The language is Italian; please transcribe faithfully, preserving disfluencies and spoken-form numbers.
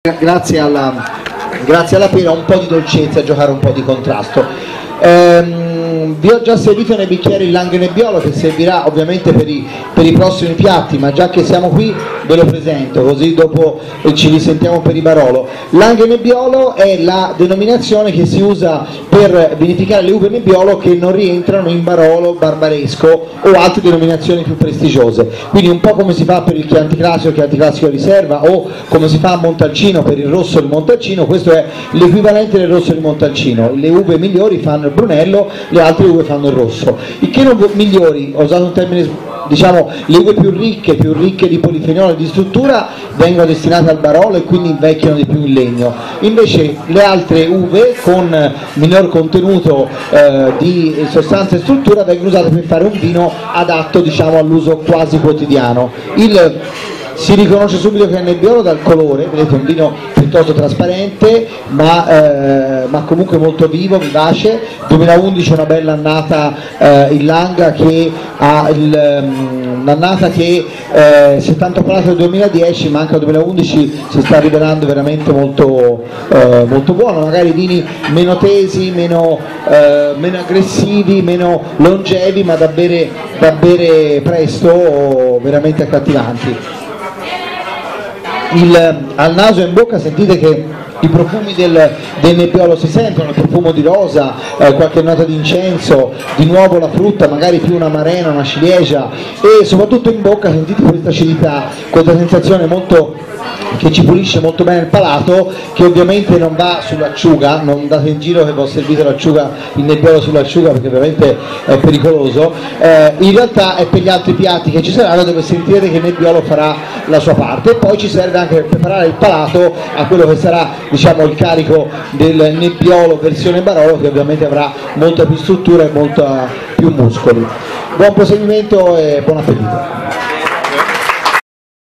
Grazie alla, grazie alla pena, un po' di dolcezza, giocare un po' di contrasto. Ehm, vi ho già servito nei bicchieri il Langhe Nebbiolo, che servirà ovviamente per i, per i prossimi piatti, ma già che siamo qui ve lo presento, così dopo ci risentiamo per i Barolo. Langhe Nebbiolo è la denominazione che si usa per vinificare le uve Nebbiolo che non rientrano in Barolo, Barbaresco o altre denominazioni più prestigiose, quindi un po' come si fa per il Chianti Classico, il Chianti Classico Riserva, o come si fa a Montalcino per il Rosso di Montalcino. Questo è l'equivalente del Rosso di Montalcino. Le uve migliori fanno il Brunello, le altre uve fanno il Rosso. I che non migliori, ho usato un termine, diciamo, le uve più ricche, più ricche di polifenolo e di struttura vengono destinate al Barolo e quindi invecchiano di più in legno. Invece le altre uve con minor contenuto eh, di sostanza e struttura vengono usate per fare un vino adatto, diciamo, all'uso quasi quotidiano. Il Si riconosce subito che è Nebbiolo dal colore, vedete, un vino piuttosto trasparente, ma, eh, ma comunque molto vivo, vivace. duemilaundici è una bella annata eh, in Langa, che ha il, um, un'annata che eh, settantaquattro del duemiladieci, ma anche al duemilaundici si sta rivelando veramente molto, eh, molto buono, magari vini meno tesi, meno, eh, meno aggressivi, meno longevi, ma da bere, da bere presto, veramente accattivanti. Il, al naso e in bocca sentite che i profumi del, del Nebbiolo si sentono, il profumo di rosa, eh, qualche nota di incenso, di nuovo la frutta, magari più una marena, una ciliegia, e soprattutto in bocca sentite questa acidità, questa sensazione molto che ci pulisce molto bene il palato, che ovviamente non va sull'acciuga, non date in giro che vi ho servito l'acciuga, il Nebbiolo sull'acciuga, perché ovviamente è pericoloso. Eh, in realtà è per gli altri piatti che ci saranno, dove sentirete che il Nebbiolo farà la sua parte, e poi ci serve anche per preparare il palato a quello che sarà, diciamo, il carico del Nebbiolo versione Barolo, che ovviamente avrà molta più struttura e molta più muscoli. Buon proseguimento e buon appetito.